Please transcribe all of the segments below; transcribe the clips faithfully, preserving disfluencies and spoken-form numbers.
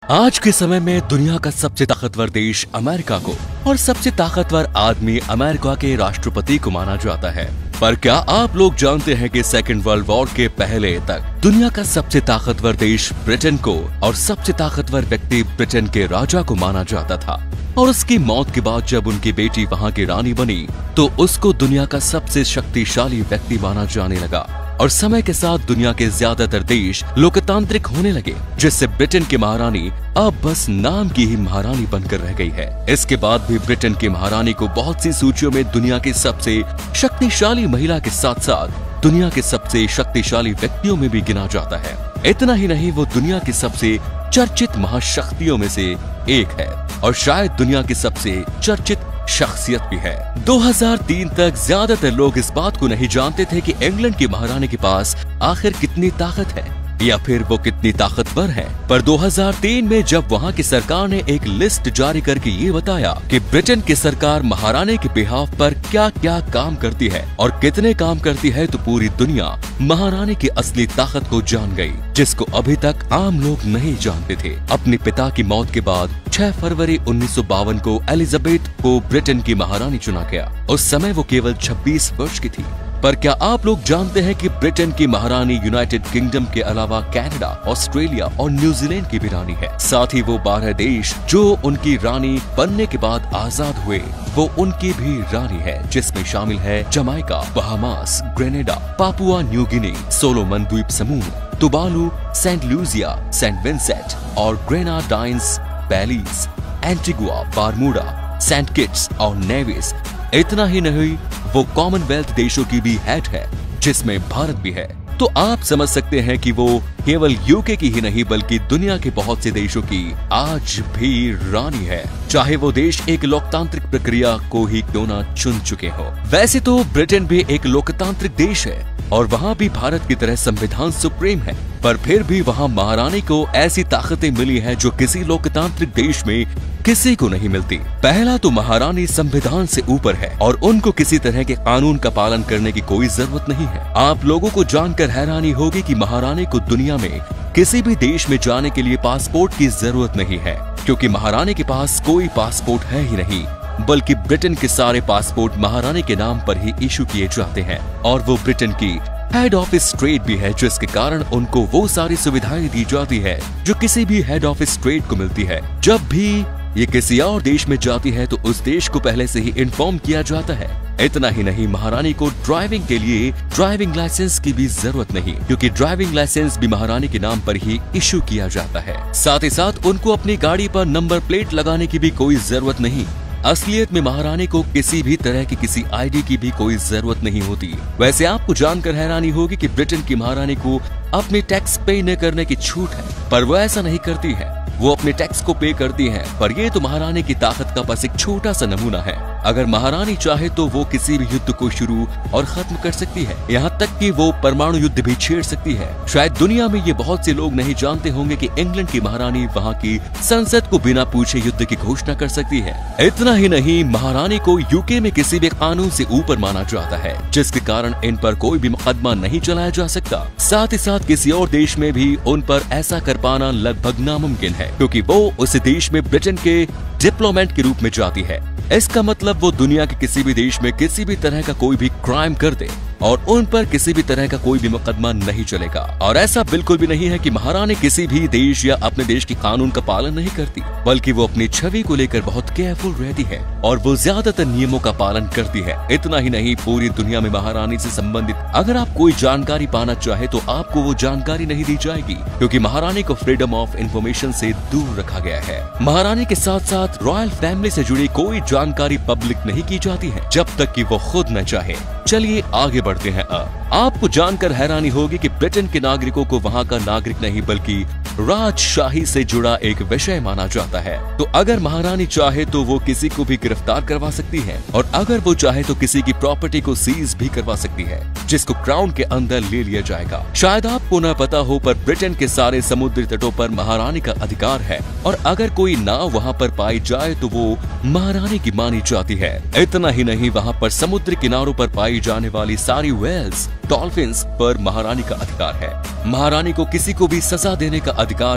आज के समय में दुनिया का सबसे ताकतवर देश अमेरिका को और सबसे ताकतवर आदमी अमेरिका के राष्ट्रपति को माना जाता है। पर क्या आप लोग जानते हैं कि सेकेंड वर्ल्ड वॉर के पहले तक दुनिया का सबसे ताकतवर देश ब्रिटेन को और सबसे ताकतवर व्यक्ति ब्रिटेन के राजा को माना जाता था, और उसकी मौत के बाद जब उनकी बेटी वहां की रानी बनी तो उसको दुनिया का सबसे शक्तिशाली व्यक्ति माना जाने लगा। और समय के साथ दुनिया के ज्यादातर देश लोकतांत्रिक होने लगे, जिससे ब्रिटेन की महारानी अब बस नाम की ही महारानी बनकर रह गई है। इसके बाद भी ब्रिटेन की महारानी को बहुत सी सूचियों में दुनिया की सबसे शक्तिशाली महिला के साथ साथ दुनिया के सबसे शक्तिशाली व्यक्तियों में भी गिना जाता है। इतना ही नहीं, वो दुनिया की सबसे चर्चित महाशक्तियों में से एक है और शायद दुनिया की सबसे चर्चित शख्सियत भी है। दो हज़ार तीन तक ज्यादातर लोग इस बात को नहीं जानते थे कि इंग्लैंड की महारानी के पास आखिर कितनी ताकत है या फिर वो कितनी ताकतवर है। पर दो हज़ार तीन में जब वहाँ की सरकार ने एक लिस्ट जारी करके ये बताया कि ब्रिटेन की सरकार महारानी के बिहाफ पर क्या क्या काम करती है और कितने काम करती है, तो पूरी दुनिया महारानी की असली ताकत को जान गई, जिसको अभी तक आम लोग नहीं जानते थे। अपने पिता की मौत के बाद छह फरवरी उन्नीस सौ बावन को एलिजाबेथ को ब्रिटेन की महारानी चुना गया। उस समय वो केवल छब्बीस वर्ष की थी। पर क्या आप लोग जानते हैं कि ब्रिटेन की महारानी यूनाइटेड किंगडम के अलावा कनाडा, ऑस्ट्रेलिया और न्यूजीलैंड की भी रानी है। साथ ही वो बारह देश जो उनकी रानी बनने के बाद आजाद हुए वो उनकी भी रानी है, जिसमें शामिल है Jamaica, Bahamas, Grenada, Papua New Guinea, Solomon द्वीप समूह, Tuvalu, Saint Lucia, Saint Vincent और Grenadines, Belize, Antigua, Bermuda, Saint Kitts और नेविस। इतना ही नहीं, वो कॉमनवेल्थ देशों की भी हेड है, जिसमें भारत भी है। तो आप समझ सकते हैं कि वो केवल यूके की ही नहीं बल्कि दुनिया के बहुत से देशों की आज भी रानी है, चाहे वो देश एक लोकतांत्रिक प्रक्रिया को ही क्यों ना चुन चुके हो। वैसे तो ब्रिटेन भी एक लोकतांत्रिक देश है और वहाँ भी भारत की तरह संविधान सुप्रीम है, पर फिर भी वहाँ महारानी को ऐसी ताकतें मिली है जो किसी लोकतांत्रिक देश में किसी को नहीं मिलती। पहला तो महारानी संविधान से ऊपर है और उनको किसी तरह के कानून का पालन करने की कोई जरूरत नहीं है। आप लोगों को जानकर हैरानी होगी कि महारानी को दुनिया में किसी भी देश में जाने के लिए पासपोर्ट की जरूरत नहीं है, क्योंकि महारानी के पास कोई पासपोर्ट है ही नहीं, बल्कि ब्रिटेन के सारे पासपोर्ट महारानी के नाम पर ही इशू किए जाते हैं। और वो ब्रिटेन की हेड ऑफिस स्टेट भी है, जिसके कारण उनको वो सारी सुविधाएं दी जाती है जो किसी भी हेड ऑफिस स्टेट को मिलती है। जब भी ये किसी और देश में जाती है तो उस देश को पहले से ही इन्फॉर्म किया जाता है। इतना ही नहीं, महारानी को ड्राइविंग के लिए ड्राइविंग लाइसेंस की भी जरूरत नहीं, क्योंकि ड्राइविंग लाइसेंस भी महारानी के नाम पर ही इशू किया जाता है। साथ ही साथ उनको अपनी गाड़ी पर नंबर प्लेट लगाने की भी कोई जरूरत नहीं। असलियत में महारानी को किसी भी तरह की किसी आईडी की भी कोई जरूरत नहीं होती। वैसे आपको जानकर हैरानी होगी कि ब्रिटेन की महारानी को अपने टैक्स पे न करने की छूट है, पर वो ऐसा नहीं करती है। वो अपने टैक्स को पे करती हैं, पर ये तो महारानी की ताकत का बस एक छोटा सा नमूना है। अगर महारानी चाहे तो वो किसी भी युद्ध को शुरू और खत्म कर सकती है, यहाँ तक कि वो परमाणु युद्ध भी छेड़ सकती है। शायद दुनिया में ये बहुत से लोग नहीं जानते होंगे कि इंग्लैंड की महारानी वहाँ की संसद को बिना पूछे युद्ध की घोषणा कर सकती है। इतना ही नहीं, महारानी को यूके में किसी भी कानून से ऊपर माना जाता है, जिसके कारण इन पर कोई भी मुकदमा नहीं चलाया जा सकता। साथ ही साथ किसी और देश में भी उन पर ऐसा कर पाना लगभग नामुमकिन है, क्योंकि वो उस देश में ब्रिटेन के डिप्लोमेट के रूप में जाती है। इसका मतलब वो दुनिया के किसी भी देश में किसी भी तरह का कोई भी क्राइम कर दे और उन पर किसी भी तरह का कोई भी मुकदमा नहीं चलेगा। और ऐसा बिल्कुल भी नहीं है कि महारानी किसी भी देश या अपने देश के कानून का पालन नहीं करती, बल्कि वो अपनी छवि को लेकर बहुत केयरफुल रहती है और वो ज्यादातर नियमों का पालन करती है। इतना ही नहीं, पूरी दुनिया में महारानी से संबंधित अगर आप कोई जानकारी पाना चाहे तो आपको वो जानकारी नहीं दी जाएगी, क्योंकि महारानी को फ्रीडम ऑफ इंफॉर्मेशन से दूर रखा गया है। महारानी के साथ साथ रॉयल फैमिली से जुड़ी कोई जानकारी पब्लिक नहीं की जाती है जब तक कि वो खुद न चाहे। चलिए आगे बढ़ते हैं। अब आपको जानकर हैरानी होगी कि ब्रिटेन के नागरिकों को वहाँ का नागरिक नहीं बल्कि राजशाही से जुड़ा एक विषय माना जाता है। तो अगर महारानी चाहे तो वो किसी को भी गिरफ्तार करवा सकती है और अगर वो चाहे तो किसी की प्रॉपर्टी को सीज भी करवा सकती है, जिसको क्राउन के अंदर ले लिया जाएगा। शायद आपको न पता हो, पर ब्रिटेन के सारे समुद्री तटों पर महारानी का अधिकार है और अगर कोई नाव वहाँ पर पाई जाए तो वो महारानी की मानी जाती है। इतना ही नहीं, वहाँ पर समुद्री किनारों पर पाई जाने वाली सारी व्हेल्स, डॉल्फिन्स पर महारानी का अधिकार है। महारानी को किसी को भी सजा देने का अधिकार है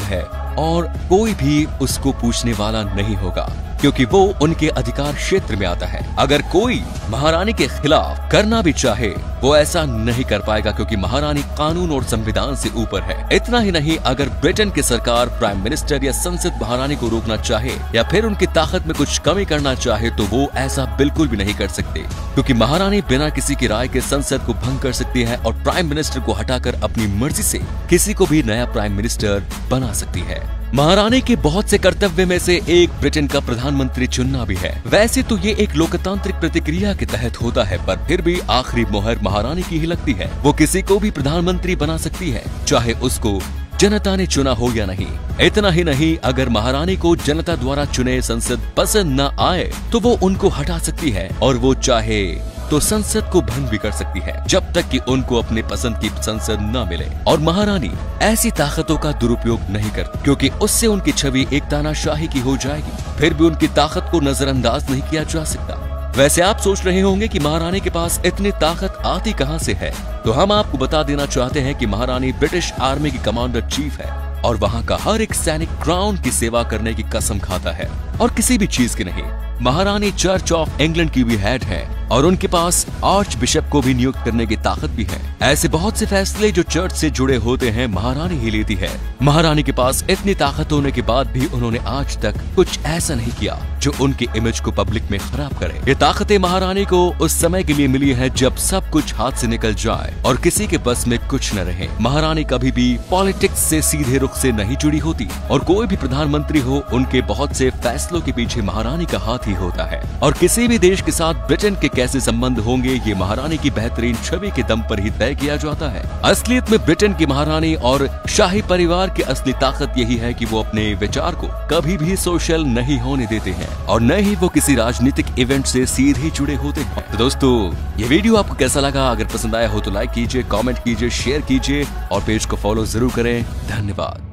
और कोई भी उसको पूछने वाला नहीं होगा, क्योंकि वो उनके अधिकार क्षेत्र में आता है। अगर कोई महारानी के खिलाफ करना भी चाहे वो ऐसा नहीं कर पाएगा, क्योंकि महारानी कानून और संविधान से ऊपर है। इतना ही नहीं, अगर ब्रिटेन की सरकार, प्राइम मिनिस्टर या संसद महारानी को रोकना चाहे या फिर उनकी ताकत में कुछ कमी करना चाहे तो वो ऐसा बिल्कुल भी नहीं कर सकते, क्योंकि महारानी बिना किसी की राय के संसद को भंग कर सकती है और प्राइम मिनिस्टर को हटाकर अपनी मर्जी से किसी को भी नया प्राइम मिनिस्टर बना सकती है। महारानी के बहुत से कर्तव्य में से एक ब्रिटेन का प्रधानमंत्री चुनना भी है। वैसे तो ये एक लोकतांत्रिक प्रतिक्रिया के तहत होता है, पर फिर भी आखिरी मोहर महारानी की ही लगती है। वो किसी को भी प्रधानमंत्री बना सकती है, चाहे उसको जनता ने चुना हो या नहीं। इतना ही नहीं, अगर महारानी को जनता द्वारा चुने संसद पसंद न आए तो वो उनको हटा सकती है, और वो चाहे तो संसद को भंग भी कर सकती है, जब तक कि उनको अपने पसंद की संसद न मिले। और महारानी ऐसी ताकतों का दुरुपयोग नहीं करती, क्योंकि उससे उनकी छवि एक तानाशाही की हो जाएगी। फिर भी उनकी ताकत को नजरअंदाज नहीं किया जा सकता। वैसे आप सोच रहे होंगे कि महारानी के पास इतनी ताकत आती कहां से है, तो हम आपको बता देना चाहते हैं कि महारानी ब्रिटिश आर्मी की कमांडर चीफ है और वहां का हर एक सैनिक क्राउन की सेवा करने की कसम खाता है और किसी भी चीज की नहीं। महारानी चर्च ऑफ इंग्लैंड की भी हेड है और उनके पास आर्च बिशप को भी नियुक्त करने की ताकत भी है। ऐसे बहुत से फैसले जो चर्च से जुड़े होते हैं महारानी ही लेती है। महारानी के पास इतनी ताकत होने के बाद भी उन्होंने आज तक कुछ ऐसा नहीं किया जो उनकी इमेज को पब्लिक में खराब करे। ये ताकतें महारानी को उस समय के लिए मिली है जब सब कुछ हाथ से निकल जाए और किसी के बस में कुछ न रहे। महारानी कभी भी पॉलिटिक्स से सीधे रुख से नहीं जुड़ी होती और कोई भी प्रधानमंत्री हो, उनके बहुत से फैसलों के पीछे महारानी का हाथ ही होता है। और किसी भी देश के साथ ब्रिटेन के कैसे संबंध होंगे, ये महारानी की बेहतरीन छवि के दम पर ही तय किया जाता है। असलियत में ब्रिटेन की महारानी और शाही परिवार की असली ताकत यही है कि वो अपने विचार को कभी भी सोशल नहीं होने देते हैं और न ही वो किसी राजनीतिक इवेंट से सीधे जुड़े होते हैं। तो दोस्तों, ये वीडियो आपको कैसा लगा? अगर पसंद आया हो तो लाइक कीजिए, कमेंट कीजिए, शेयर कीजिए और पेज को फॉलो जरूर करें। धन्यवाद।